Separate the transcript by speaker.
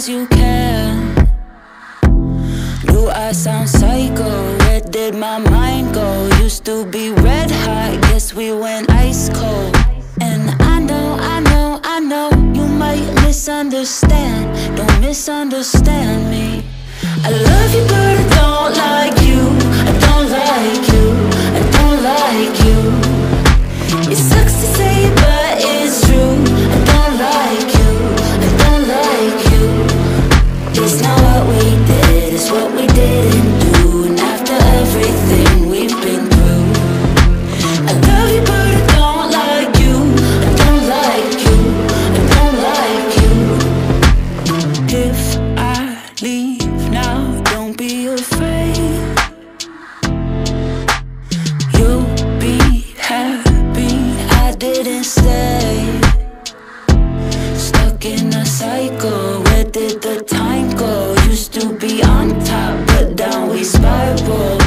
Speaker 1: 'cause you can. Do I sound psycho? Where did my mind go? Used to be red hot, guess we went ice cold. And I know you might misunderstand. Don't misunderstand me. I love you but I don't like you. I don't like you. I don't like you. It sucks to say it but it's true. I don't like you. I don't like you. It's not what we did, it's what we didn't do. And after everything we've been through, I love you but I don't like you. I don't like you. I don't like you. If I leave now, don't be afraid. You'll be happy I didn't stay. Stuck in a cycle, where did the time go? Used to be on top, but down we spiral.